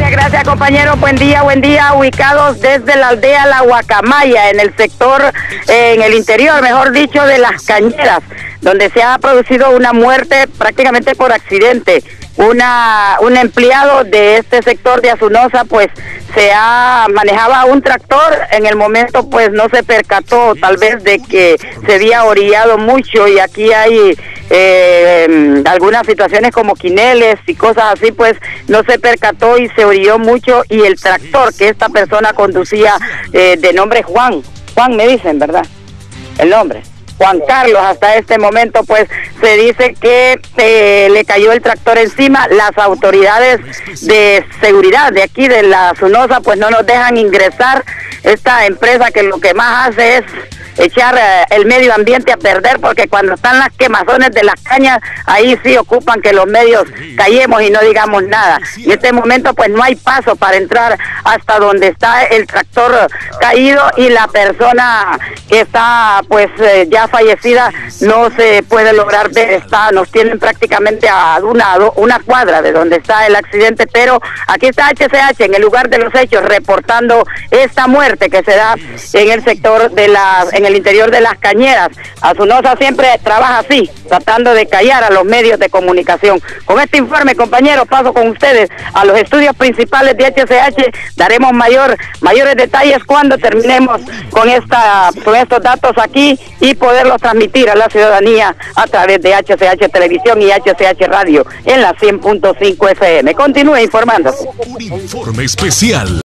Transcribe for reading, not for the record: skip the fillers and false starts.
Gracias compañero, buen día, ubicados desde la aldea La Guacamaya, en el sector, en el interior, mejor dicho, de Las Cañeras, donde se ha producido una muerte prácticamente por accidente. Un empleado de este sector de Azunosa, pues manejaba un tractor, en el momento pues no se percató tal vez de que se había orillado mucho, y aquí hay algunas situaciones como quineles y cosas así, pues no se percató y se orilló mucho, y el tractor que esta persona conducía, de nombre Juan me dicen, ¿verdad? El nombre Juan Carlos, hasta este momento pues se dice que le cayó el tractor encima. Las autoridades de seguridad de aquí de la Azunosa pues no nos dejan ingresar. Esta empresa que lo que más hace es echar el medio ambiente a perder, porque cuando están las quemazones de las cañas, ahí sí ocupan que los medios callemos y no digamos nada. En este momento pues no hay paso para entrar hasta donde está el tractor caído, y la persona que está pues ya fallecida no se puede lograr ver. Nos tienen prácticamente a una cuadra de donde está el accidente, pero aquí está HCH en el lugar de los hechos reportando esta muerte que se da en el sector en el interior de Las Cañeras. Azunosa siempre trabaja así, tratando de callar a los medios de comunicación. Con este informe, compañeros, paso con ustedes a los estudios principales de HCH. Daremos mayores detalles cuando terminemos con estos datos aquí, y poderlos transmitir a la ciudadanía a través de HCH Televisión y HCH Radio en la 100.5 FM. Continúe informándose. Un informe especial.